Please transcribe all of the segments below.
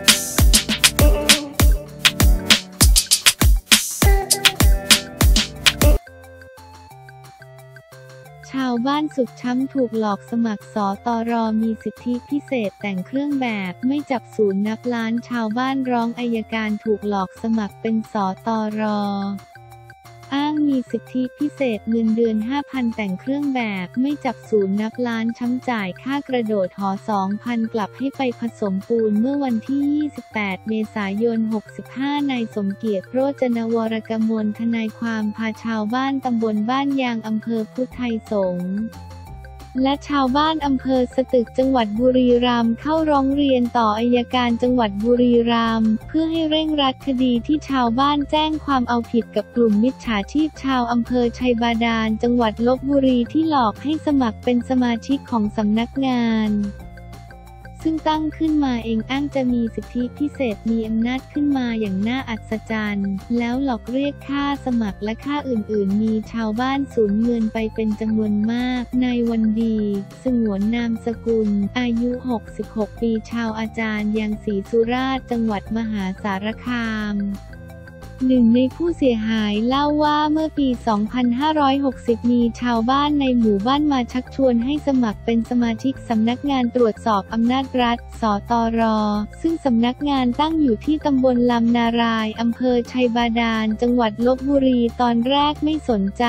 ชาวบ้านสุดช้ำถูกหลอกสมัครสตร.มีสิทธิพิเศษแต่งเครื่องแบบไม่จับศูนย์นับล้านชาวบ้านร้องอัยการถูกหลอกสมัครเป็นสตร.อ้างมีสิทธิพิเศษเงินเดือน 5,000 แต่งเครื่องแบบไม่จับศูนย์นับล้านช้ำจ่ายค่ากระโดดหอ 2,000 กลับให้ไปผสมปูนเมื่อวันที่ 28 เมษายน 65นายสมเกียรติ โรจนวรกมลทนายความพาชาวบ้านตำบลบ้านยางอำเภอพุทธไทยสงฆ์และชาวบ้านอำเภอสตึกจังหวัดบุรีรัมย์เข้าร้องเรียนต่ออัยการจังหวัดบุรีรัมย์เพื่อให้เร่งรัดคดีที่ชาวบ้านแจ้งความเอาผิดกับกลุ่มมิจฉาชีพชาวอำเภอชัยบาดาลจังหวัดลพบุรีที่หลอกให้สมัครเป็นสมาชิกของสำนักงานซึ่งตั้งขึ้นมาเองอ้างจะมีสิทธิพิเศษมีอำนาจขึ้นมาอย่างน่าอัศจรรย์แล้วหลอกเรียกค่าสมัครและค่าอื่นๆมีชาวบ้านสูญเงินไปเป็นจำนวนมากนายวันดีสงวนนามสกุลอายุ 66 ปีชาวอาจารย์ยังศรีสุราษฎร์จังหวัดมหาสารคามหนึ่งในผู้เสียหายเล่าว่าเมื่อปี 2560 มีชาวบ้านในหมู่บ้านมาชักชวนให้สมัครเป็นสมาชิกสำนักงานตรวจสอบอำนาจรัฐ สตร.ซึ่งสำนักงานตั้งอยู่ที่ตำบลลำนารายอำเภอชัยบาดาลจังหวัดลพบุรีตอนแรกไม่สนใจ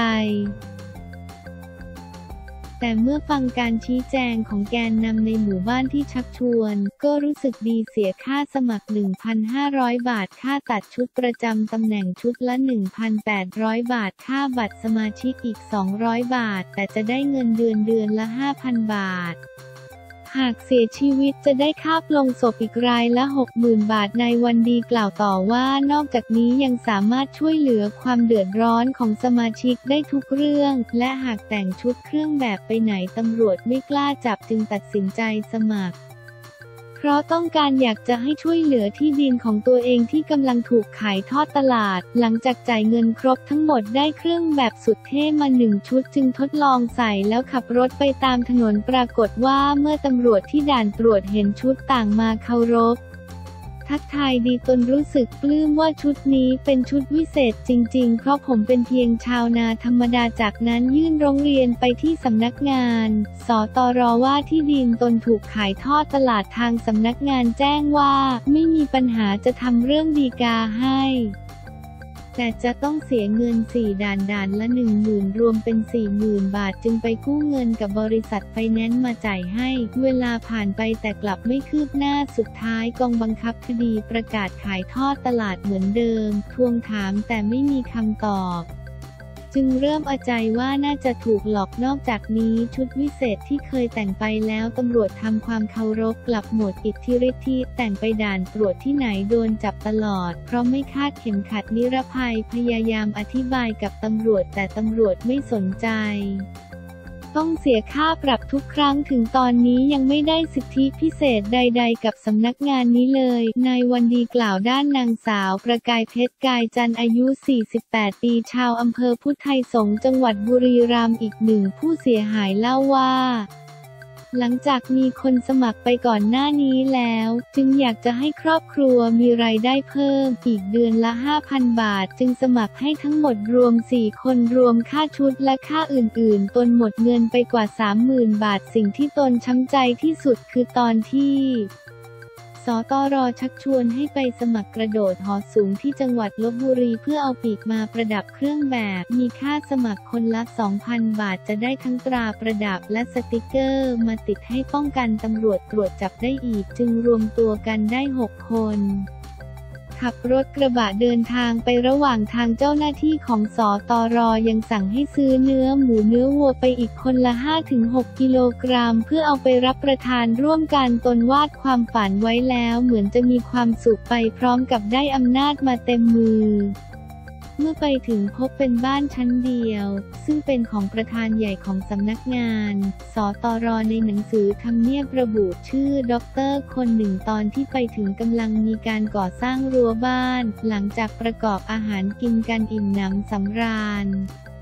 แต่เมื่อฟังการชี้แจงของแกนนำในหมู่บ้านที่ชักชวนก็รู้สึกดีเสียค่าสมัคร 1,500 บาทค่าตัดชุดประจำตำแหน่งชุดละ 1,800 บาทค่าบัตรสมาชิกอีก 200 บาทแต่จะได้เงินเดือนละ 5,000 บาทหากเสียชีวิตจะได้ค่าปลงศพอีกรายละ 60,000 บาทนายวันดีกล่าวต่อว่านอกจากนี้ยังสามารถช่วยเหลือความเดือดร้อนของสมาชิกได้ทุกเรื่องและหากแต่งชุดเครื่องแบบไปไหนตำรวจไม่กล้าจับจึงตัดสินใจสมัครเพราะต้องการอยากจะให้ช่วยเหลือที่ดินของตัวเองที่กำลังถูกขายทอดตลาดหลังจากจ่ายเงินครบทั้งหมดได้เครื่องแบบสุดเท่มา1 ชุดจึงทดลองใส่แล้วขับรถไปตามถนนปรากฏว่าเมื่อตำรวจที่ด่านตรวจเห็นชุดต่างมาเคารพทักทายดีตนรู้สึกปลื้มว่าชุดนี้เป็นชุดวิเศษจริงๆเพราะผมเป็นเพียงชาวนาธรรมดาจากนั้นยื่นร้องเรียนไปที่สำนักงานสตร.ว่าที่ดินตนถูกขายทอดตลาดทางสำนักงานแจ้งว่าไม่มีปัญหาจะทำเรื่องฎีกาให้แต่จะต้องเสียเงิน4ด่านละ 10,000 รวมเป็น 40,000 บาทจึงไปกู้เงินกับบริษัทไฟแนนซ์มาจ่ายให้เวลาผ่านไปแต่กลับไม่คืบหน้าสุดท้ายกองบังคับคดีประกาศขายทอดตลาดเหมือนเดิมทวงถามแต่ไม่มีคำตอบจึงเริ่มเอาใจว่าน่าจะถูกหลอกนอกจากนี้ชุดวิเศษที่เคยแต่งไปแล้วตำรวจทำความเคารพกลับหมดอิทธิฤทธิ์แต่งไปด่านตรวจที่ไหนโดนจับตลอดเพราะไม่คาดเข็มขัดนิรภัยพยายามอธิบายกับตำรวจแต่ตำรวจไม่สนใจต้องเสียค่าปรับทุกครั้งถึงตอนนี้ยังไม่ได้สิทธิพิเศษใดๆกับสำนักงานนี้เลยนายวันดีกล่าวด้านนางสาวประกายเพชรกายจันทร์อายุ 48 ปีชาวอำเภอพุทธไทยสงฆ์จังหวัดบุรีรัมย์อีกหนึ่งผู้เสียหายเล่าว่าหลังจากมีคนสมัครไปก่อนหน้านี้แล้วจึงอยากจะให้ครอบครัวมีรายได้เพิ่มอีกเดือนละ 5,000 บาทจึงสมัครให้ทั้งหมดรวม4คนรวมค่าชุดและค่าอื่นๆตนหมดเงินไปกว่า 30,000 บาทสิ่งที่ตนช้ำใจที่สุดคือตอนที่สตร.ชักชวนให้ไปสมัครกระโดดหอสูงที่จังหวัดลพบุรีเพื่อเอาปีกมาประดับเครื่องแบบมีค่าสมัครคนละ 2,000 บาทจะได้ทั้งตราประดับและสติกเกอร์มาติดให้ป้องกันตำรวจตรวจจับได้อีกจึงรวมตัวกันได้6 คนขับรถกระบะเดินทางไประหว่างทางเจ้าหน้าที่ของสตร.ยังสั่งให้ซื้อเนื้อหมูเนื้อวัวไปอีกคนละ 5-6 กิโลกรัมเพื่อเอาไปรับประทานร่วมกันตนวาดความฝันไว้แล้วเหมือนจะมีความสุขไปพร้อมกับได้อำนาจมาเต็มมือเมื่อไปถึงพบเป็นบ้านชั้นเดียวซึ่งเป็นของประธานใหญ่ของสำนักงานสตร.ในหนังสือทำเนียบระบุชื่อด็อกเตอร์คนหนึ่งตอนที่ไปถึงกำลังมีการก่อสร้างรั้วบ้านหลังจากประกอบอาหารกินกันอิ่มหนำสำราญ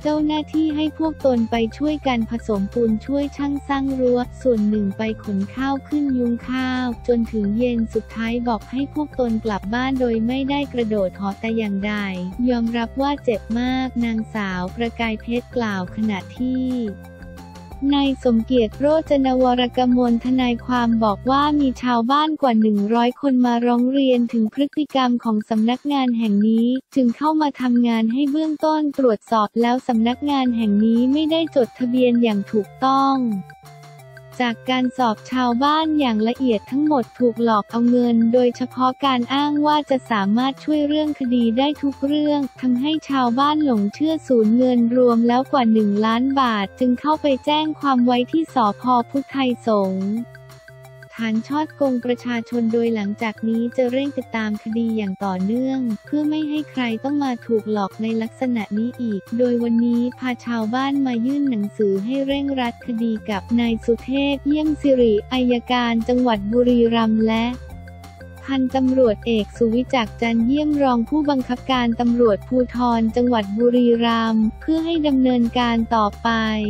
เจ้าหน้าที่ให้พวกตนไปช่วยกันผสมปูนช่วยช่างสร้างรั้วส่วนหนึ่งไปขนข้าวขึ้นยุ้งข้าวจนถึงเย็นสุดท้ายบอกให้พวกตนกลับบ้านโดยไม่ได้กระโดดหอแต่อย่างใดยอมรับว่าเจ็บมากนางสาวประกายเพชรกล่าวขณะที่นายสมเกียรติโรจนวรกมลทนายความบอกว่ามีชาวบ้านกว่า100 คนมาร้องเรียนถึงพฤติกรรมของสำนักงานแห่งนี้จึงเข้ามาทำงานให้เบื้องต้นตรวจสอบแล้วสำนักงานแห่งนี้ไม่ได้จดทะเบียนอย่างถูกต้องจากการสอบชาวบ้านอย่างละเอียดทั้งหมดถูกหลอกเอาเงินโดยเฉพาะการอ้างว่าจะสามารถช่วยเรื่องคดีได้ทุกเรื่องทำให้ชาวบ้านหลงเชื่อสูญเงินรวมแล้วกว่า1 ล้านบาทจึงเข้าไปแจ้งความไว้ที่สภ.พุทธไทยสงฆ์ฐานฉ้อโกงประชาชนโดยหลังจากนี้จะเร่งติดตามคดีอย่างต่อเนื่องเพื่อไม่ให้ใครต้องมาถูกหลอกในลักษณะนี้อีกโดยวันนี้พาชาวบ้านมายื่นหนังสือให้เร่งรัดคดีกับนายสุเทพเยี่ยมสิริอัยการจังหวัดบุรีรัมย์และพันตำรวจเอกสุวิจักรจันเยี่ยมรองผู้บังคับการตำรวจภูธรจังหวัดบุรีรัมย์เพื่อให้ดำเนินการต่อไป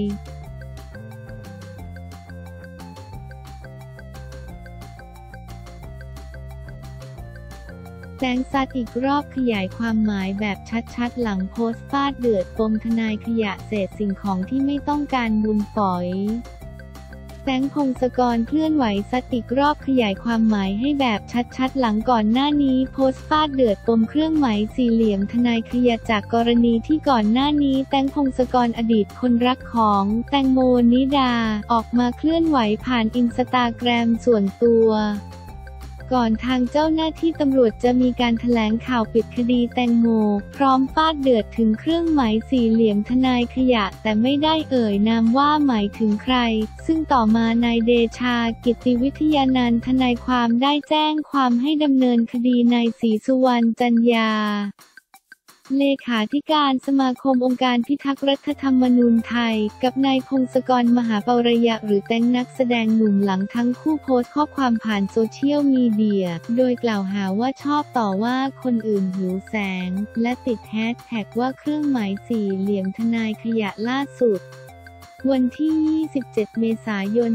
แจ้งซัดอีกรอบขยายความหมายแบบชัดๆหลังโพสต์ฟาดเดือดปมทนายขยะเศษสิ่งของที่ไม่ต้องการมูลฝอยแจ้งพงศกรเคลื่อนไหวซัดอีกรอบขยายความหมายให้แบบชัดๆหลังก่อนหน้านี้โพสต์ฟาดเดือดปมเครื่องหมายสี่เหลี่ยมทนายขยะจากกรณีที่ก่อนหน้านี้แจ้งพงศกรอดีตคนรักของแตงโมนิดาออกมาเคลื่อนไหวผ่านอินสตาแกรมส่วนตัวก่อนทางเจ้าหน้าที่ตำรวจจะมีการแถลงข่าวปิดคดีแตงโมพร้อมฟาดเดือดถึงเครื่องหมายสี่เหลี่ยมทนายขยะแต่ไม่ได้เอ่ยนามว่าหมายถึงใครซึ่งต่อมานายเดชากิติวิทยานันท์ทนายความได้แจ้งความให้ดำเนินคดีนายศรีสุวรรณจันยาเลขาธิการสมาคมองค์การพิทักษ์รัฐธรรมนูญไทยกับนายพงศกรมหาปรยะหรือแตงนักแสดงหนุ่มหลังทั้งคู่โพสต์ข้อความผ่านโซเชียลมีเดียโดยกล่าวหาว่าชอบต่อว่าคนอื่นหิวแสงและติดแฮชแท็กว่าเครื่องหมายสี่เหลี่ยมทนายขยะล่าสุดวันที่ 27 เมษายน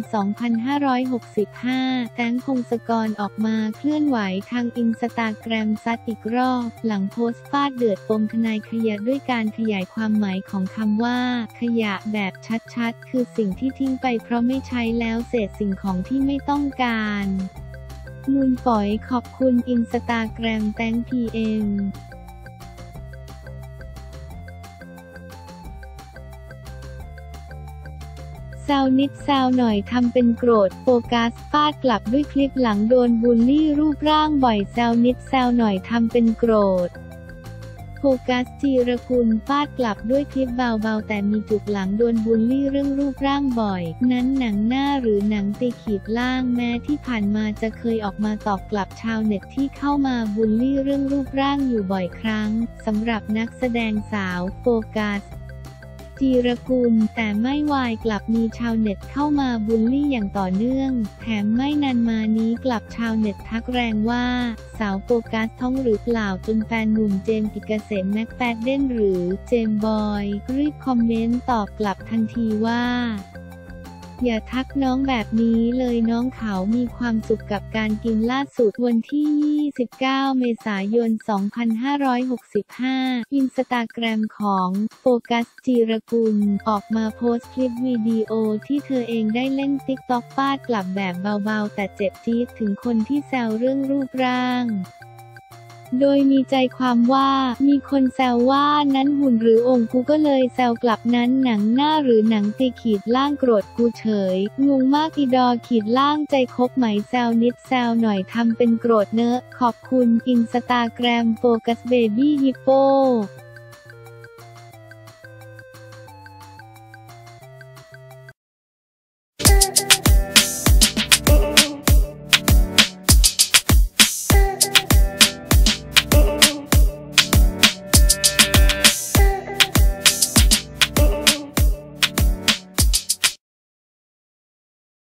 2565 แตงพงศกรออกมาเคลื่อนไหวทางอินสตาแกรมซัดอีกรอบหลังโพสต์ฟาดเดือดปมทนายขยะด้วยการขยายความหมายของคำว่าขยะแบบชัดๆคือสิ่งที่ทิ้งไปเพราะไม่ใช้แล้วเศษสิ่งของที่ไม่ต้องการมูลฝอยขอบคุณอินสตาแกรมแตงพีเอ็มแซวนิดแซวหน่อยทำเป็นโกรธโฟกัสฟาดกลับด้วยคลิปหลังโดนบูลลี่รูปร่างบ่อยแซวนิดแซวหน่อยทำเป็นโกรธโฟกัสจีรกุลฟาดกลับด้วยคลิปเบาๆแต่มีจุกหลังโดนบูลลี่เรื่องรูปร่างบ่อยนั้นหนังหน้าหรือหนังตีขีดล่างแม้ที่ผ่านมาจะเคยออกมาตอบกลับชาวเน็ตที่เข้ามาบูลลี่เรื่องรูปร่างอยู่บ่อยครั้งสำหรับนักแสดงสาวโฟกัสจีรกุลแต่ไม่วายกลับมีชาวเน็ตเข้ามาบูลลี่อย่างต่อเนื่องแถมไม่นานมานี้กลับชาวเน็ตทักแรงว่าสาวโฟกัสท้องหรือเปล่าจนแฟนหนุ่มเจมส์กิจเกษมแม็กแฟดเดนหรือเจมส์บอยรีบคอมเมนต์ตอบกลับทันทีว่าอย่าทักน้องแบบนี้เลยน้องเขามีความสุขกับการกินล่าสุดวันที่ 29 เมษายน 2565 อินสตาแกรมของโฟกัสจีรกุลออกมาโพสต์คลิปวิดีโอที่เธอเองได้เล่นติ๊กต็อกฟาดกลับแบบเบาๆแต่เจ็บจี๊ดถึงคนที่แซวเรื่องรูปร่างโดยมีใจความว่ามีคนแซวว่านั้นหุ่นหรือองค์กูก็เลยแซวกลับนั้นหนังหน้าหรือหนังตีขีดล่างโกรธกูเฉยงงมากอีดอขีดล่างใจคบไหมแซวนิดแซวหน่อยทำเป็นโกรธเนอะขอบคุณอินสตาแกรมโฟกัสเบบี้ฮิปโป